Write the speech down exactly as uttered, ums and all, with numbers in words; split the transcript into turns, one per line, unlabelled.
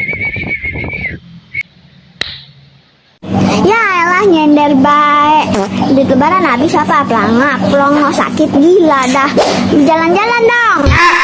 Ya elah nyender baik. Di lebaran habis apa pelangak, pelongo sakit gila dah. Jalan-jalan dong.